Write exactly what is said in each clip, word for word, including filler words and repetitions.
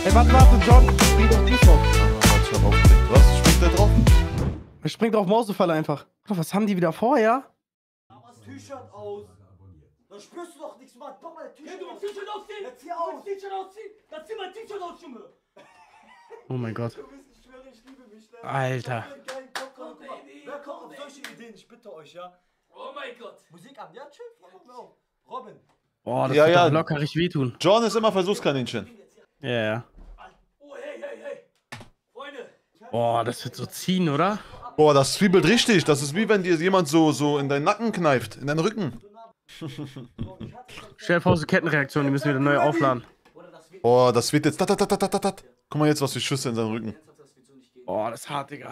Ey, warte, warte, John, spring doch dies drauf. Ich hab aufgelegt. Was? Springt der drauf? Er springt auf Mausefalle einfach. Was haben die wieder vor, ja? Mach das T-Shirt aus. Da spürst du doch nichts, Mann. Mach mal das T-Shirt Hey, du aus. willst T-Shirt ausziehen? Jetzt hier aus. Du willst T-Shirt ausziehen? Dann zieh mein T-Shirt aus, Junge. Oh mein Gott. Du bist, ich schwöre, ich liebe mich. Ne? Alter. Ich hab einen geilen Kopf, Komm, guck mal. Baby, Wer kommt komm, auf solche Baby. Ideen? Ich bitte euch, ja. Oh mein Gott. Musik an. Ja, chill. Mach mal auf. Robin. Boah, das Ja, wird ja. doch locker richtig wehtun. John ist immer Versuchskaninchen. Ja, ja. Oh, hey, hey, hey. Freunde. Boah, das wird so ziehen, oder? Boah, das zwiebelt richtig. Das ist wie wenn dir jemand so, so in deinen Nacken kneift, in deinen Rücken. Stell dir vor, so Kettenreaktion, die müssen wir wieder neu aufladen. Boah, das wird jetzt. Dat, dat, dat, dat, dat, dat. Guck mal jetzt, was für Schüsse in seinen Rücken. Boah, das ist hart, Digga.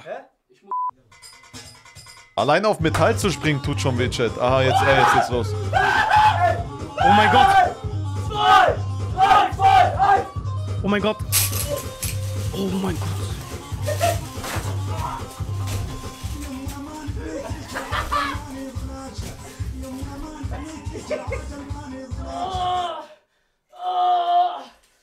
Allein auf Metall zu springen tut schon weh, Chat. Aha, jetzt, ey, jetzt geht's los. Oh mein Gott! Zwei, drei, zwei, eins. Oh mein Gott! Oh mein Gott! Ah, ah,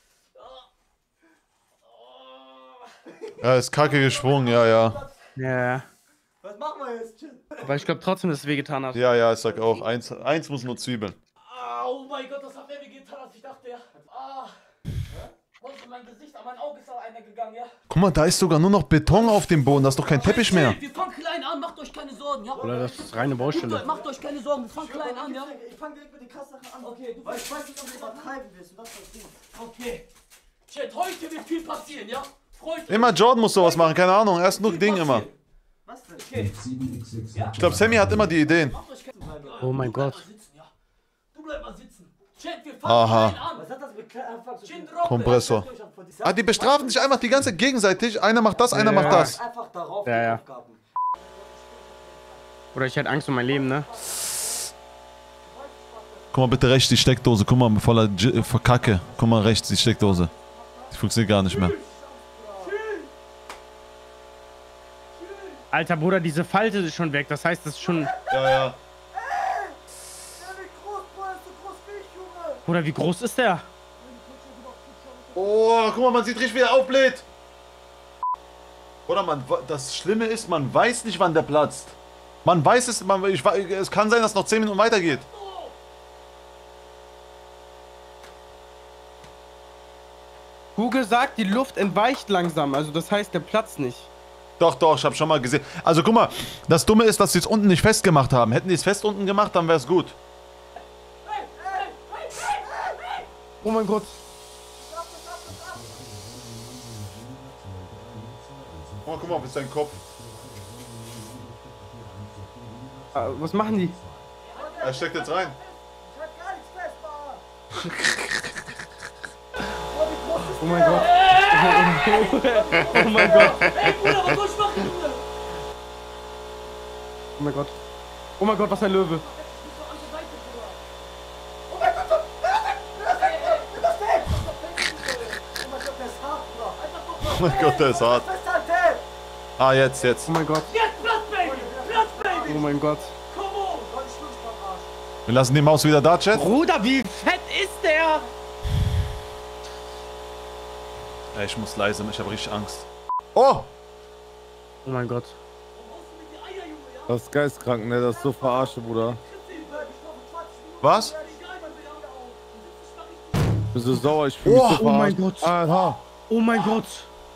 Ja, ist kacke gesprungen, ja, ja. Ja, ja. Was machen wir jetzt? Chill. Aber ich glaube trotzdem, dass es wehgetan hat. Ja, ja, ich sag auch. Eins, eins muss nur zwiebeln. ah, oh mein Gott, das hat mehr wehgetan, als ich dachte, ja. Ah. Was in mein Gesicht, an mein Auge ist da einer gegangen, ja. Guck mal, da ist sogar nur noch Beton auf dem Boden. Da ist doch kein Teppich mehr. Wir fangen klein an, macht euch keine Sorgen, ja. Oder das ist reine Baustelle. Macht euch keine Sorgen, wir fangen klein an, ja. Ich fang direkt mit den Krasssachen an. Okay, du Weil ich weiß nicht, ob du übertreiben willst. Und das ist das Ding. Okay. Chat, heute wird viel passieren, ja? Freut euch. Immer Jordan muss sowas machen, keine Ahnung. Er ist nur Ding immer. Was denn? Okay. Ich glaube, Sammy hat immer die Ideen. Macht euch keine Sorgen. Oh mein Du bleib Gott. mal sitzen, ja. Du bleib mal sitzen. Chat, wir fangen Aha. klein an. Was hat das mit Klein Anfang zu tun? Chin drop. Kompressor. Ah, die bestrafen sich einfach die ganze Zeit gegenseitig. Einer macht das, einer macht das. Einfach darauf Ja, die ja. Aufgaben. Oder ich hätte Angst um mein Leben, ne? Guck mal bitte rechts die Steckdose. Guck mal, voller G Kacke. Guck mal rechts die Steckdose. Die funktioniert gar nicht mehr. Alter Bruder, diese Falte ist schon weg. Das heißt, das ist schon... Ja, ja. Ja, wie groß, Bruder, ist so groß wie ich, Junge. Bruder, wie groß ist der? Oh, guck mal, man sieht richtig, wie er aufbläht. Oder man, das Schlimme ist, man weiß nicht, wann der platzt. Man weiß es, man, ich, es kann sein, dass noch zehn Minuten weitergeht. Google sagt, die Luft entweicht langsam. Also das heißt, der platzt nicht. Doch, doch, ich hab schon mal gesehen. Also guck mal, das Dumme ist, dass sie es unten nicht festgemacht haben. Hätten die es fest unten gemacht, dann wäre es gut. Oh mein Gott. Oh, guck mal, mit seinem Kopf. Ah, was machen die? Er steckt jetzt rein. Ich hab gar nichts fest, Mann. Oh mein Gott. Oh mein Gott. Ey, Bruder, was soll ich machen, Junge? Oh mein Gott. Oh mein Gott, was ein Löwe. Oh mein Gott, der ist hart. Festhalten! Ah, jetzt, jetzt. Oh mein Gott. Jetzt Platz, Baby! Platz, Baby! Oh mein Gott. Komm on! Soll ich Schluss beim Arsch? Wir lassen die Maus wieder da, Chat. Bruder, wie fett ist der? Ey, ich muss leise, ich habe richtig Angst. Oh! Oh mein Gott. Das ist geistkrank, ne? Das ist so verarsche, Bruder. Was? Ich bin so sauer, ich fühle mich Oh, so oh mein verarscht. Gott. Alter. Oh mein Gott.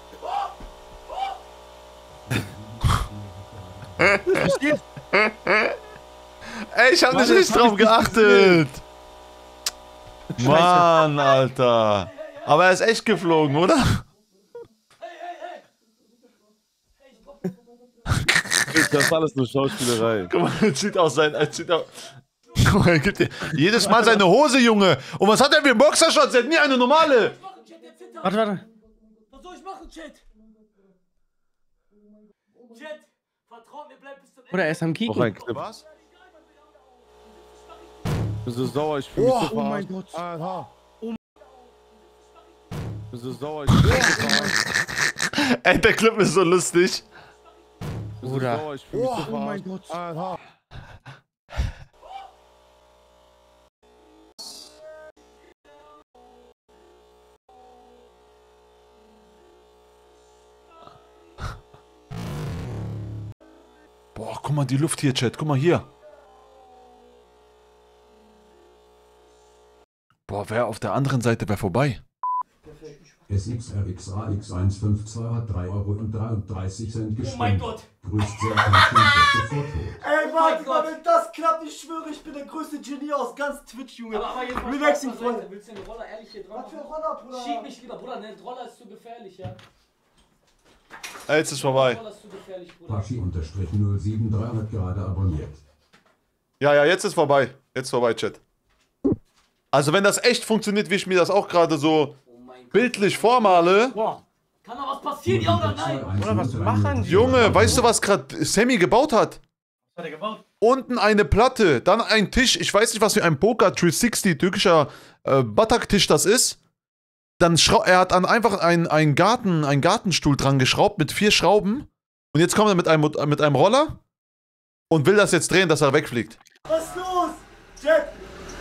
Verstehst? Ey, ich habe nicht Mann, richtig das hab drauf ich nicht geachtet. Mann, Alter. Aber er ist echt geflogen, oder? Das ist alles nur Schauspielerei. Guck mal, er zieht aus sein. Er zieht aus. Guck mal, er gibt dir jedes Mal seine Hose, Junge. Und was hat er für einen Boxershorts? Er hat nie eine normale. Warte, warte. Was soll ich machen, Chat? Chat, vertraut mir, bleib bis zum Ende. Bruder, er ist am Noch Kicken. ein Clip. Was? Ich bin so sauer, ich fühle mich Oh, so oh mein verarscht. Gott. Alter. Ich bin so sauer, ich fühle mich so verarscht. Ey, der Clip ist so lustig. Ich bin so Bruder. sauer, ich fühle mich so Oh mein verarscht. Gott. Alter. Boah, guck mal die Luft hier, Chat. Guck mal hier. Boah, wer auf der anderen Seite wäre vorbei? S X R X A X eins fünf zwei hat drei Euro und dreiunddreißig Cent gespendet. Oh mein Gott. Grüßt sehr kein Foto. Ey, warte mal, wenn das klappt, ich schwöre, ich bin der größte Genie aus ganz Twitch, Junge. Aber, aber jetzt mal Relaxing, Spaß beiseite. Freunde. Willst du den Roller ehrlich hier dran Was für machen? ein Roller, Bruder? Schieb mich lieber, Bruder, ne, der Roller ist zu gefährlich, ja. Ey, jetzt ist vorbei. Der Roller ist zu gefährlich, Bruder. Pachi null sieben drei hat gerade abonniert. Ja, ja, jetzt ist vorbei. Jetzt ist vorbei, Chat. Also wenn das echt funktioniert, wie ich mir das auch gerade so Oh mein Gott. bildlich vormale. Boah. Kann da was passieren, ja oder nein? Oder was machen die? Junge, weißt du, was gerade Sammy gebaut hat? Was hat er gebaut? Unten eine Platte, dann ein Tisch. Ich weiß nicht, was für ein Poker dreihundertsechzig türkischer äh, Batak-Tisch das ist. Dann schrau er hat an einfach einen, einen Garten, einen Gartenstuhl dran geschraubt mit vier Schrauben. Und jetzt kommt er mit einem, mit einem Roller und will das jetzt drehen, dass er wegfliegt. Was ist los? Jet!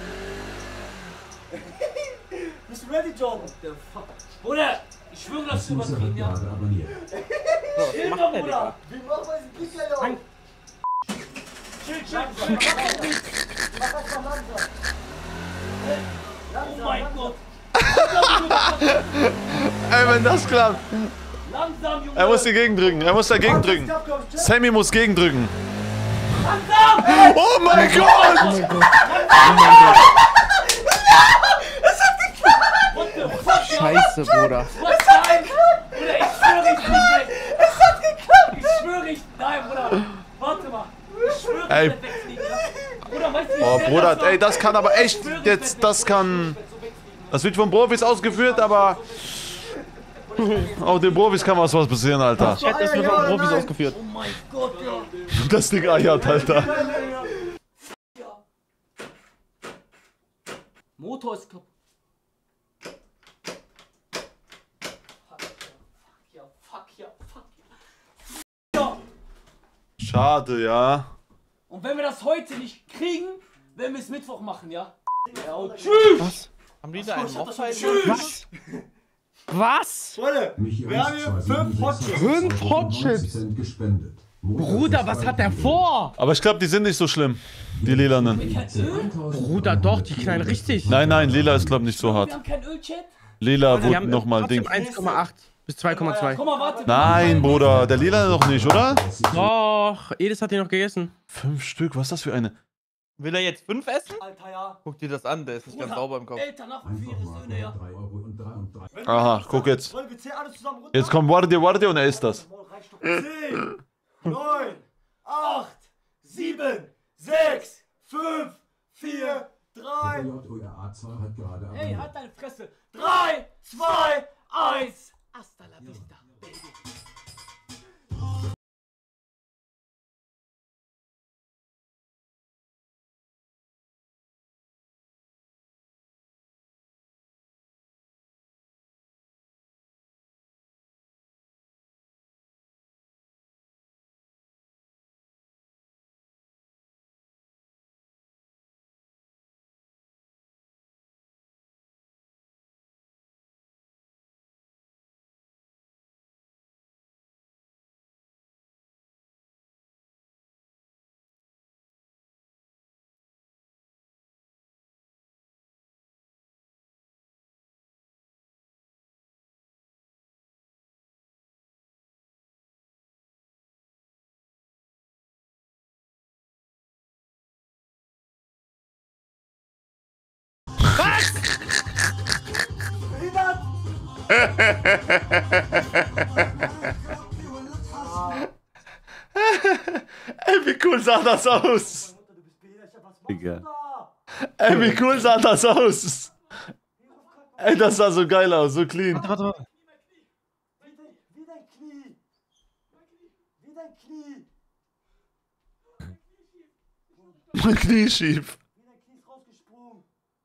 Bist du ready, John? What the fuck? Bruder, ich schwöre, das ist Susa hat übertrieben, ja. gerade abonniert. Chill macht doch, der, Bruder. Wie machen wir diesen Blick, Junge? Chill, chill, chill. Mach das mal langsam. Oh mein Gott. Ey, wenn das klappt. Langsam, Junge. Er muss dagegen drücken, er muss dagegen drücken. Sammy muss gegendrücken. Langsam. Oh mein Gott! Oh mein Gott. Oh mein Gott. What the fuck, Scheiße, Bruder. Was? Nein! Bruder, ich schwöre, ich bin weg! Es hat geklappt! Ich schwöre, ich... Nein, Bruder! Warte mal! Ich schwöre, Ey. ich werde wegfliegen, ja? Bruder, weißt du, wie Oh schwer Bruder, das war? ey, das kann aber echt Ich schwöre, ich jetzt, werd das weg, kann... Bruder. Ich werd so wegfliegen. Das wird von Profis ausgeführt, aber... Auch den Profis kann was, was passieren, Alter. Ich hätte das mit von Profis ausgeführt. Oh mein Gott, ja! Das Ding eiert, Alter. Ja. Motor ist kaputt. Fuck ja, fuck ja, fuck ja. Ja! Schade, ja. Und wenn wir das heute nicht kriegen, werden wir es Mittwoch machen, ja? Ja, und tschüss! Was? Haben die da einen Aufteil? Tschüss! Was? Freunde, Michi wir haben hier fünf Hotshots. Fünf Hotshots? Cent gespendet. Bruder, was hat der vor? Aber ich glaube, die sind nicht so schlimm. Die lilanen. Kein Öl? Bruder, doch, die knallen richtig. Nein, nein, lila ist, glaube ich, nicht so Wir hart. haben kein Ölchat? Lila Die wurde haben nochmal Ding. trotzdem eins Komma acht bis zwei Komma zwei. Guck mal, warte. Nein, Bruder, der lila noch nicht, oder? Doch, Edis hat die noch gegessen. Fünf Stück, was ist das für eine? Will er jetzt fünf essen? Alter, ja. Guck dir das an, der ist nicht ganz Bruder, sauber im Kopf. Eltern nach für Einfach ihre mal Söhne, ja. drei Euro dreiunddreißig. Aha, guck jetzt. Freunde, wir zählen alle zusammen runter. Jetzt kommt Guardia, Guardia und er isst das. zehn, neun, acht, sieben, sechs, fünf, vier, drei. J O R A zwei hat gerade Ey, abonniert. halt deine Fresse. drei, zwei, eins. Hasta la vista, baby. Ey, wie cool sah das aus? Digga. Ey, wie cool sah das aus? Ey, das sah so geil aus, so clean. Warte, warte, warte. Wie dein Knie. Wie dein Knie. Mein Knie schief. Wie dein Knie ist rausgesprungen.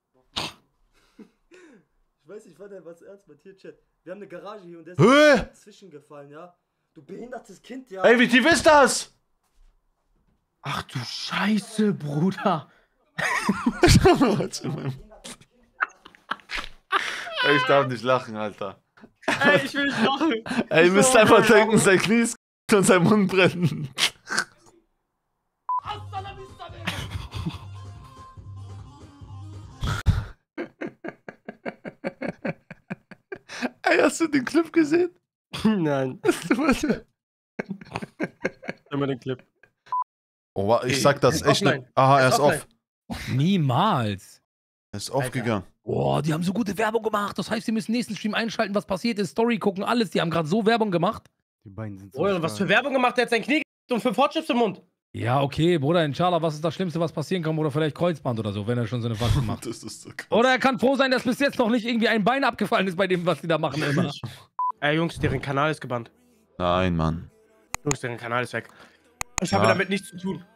Ich weiß nicht, warte, was ernst mit hier, Chat. Wir haben eine Garage hier und der ist Hä? dazwischen gefallen, ja? Du behindertes Kind, ja? Ey, wie tief ist das? Ach du Scheiße, Bruder. Ey, ich darf nicht lachen, Alter. Ey, ich will nicht lachen. Ey, ihr müsst einfach denken, sein Knie ist und sein Mund brennt. Ey, hast du den Clip gesehen? Nein. Immer den Clip. Oh, wa- ich sag das Ist echt offline. nicht. Aha, er Ist ist off. Niemals. Er ist aufgegangen. Boah, die haben so gute Werbung gemacht. Das heißt, sie müssen nächsten Stream einschalten, was passiert ist, Story gucken, alles. Die haben gerade so Werbung gemacht. Die beiden sind so Bruder, was für Werbung gemacht? Der hat sein Knie und fünf Hotchips im Mund. Ja, okay, Bruder, inshallah, was ist das Schlimmste, was passieren kann? Oder vielleicht Kreuzband oder so, wenn er schon so eine Faxen macht. Das ist so krass. Oder er kann froh sein, dass bis jetzt noch nicht irgendwie ein Bein abgefallen ist bei dem, was die da machen immer. Ey, Jungs, deren Kanal ist gebannt. Nein, Mann. Jungs, deren Kanal ist weg. Ich habe Ja. damit nichts zu tun.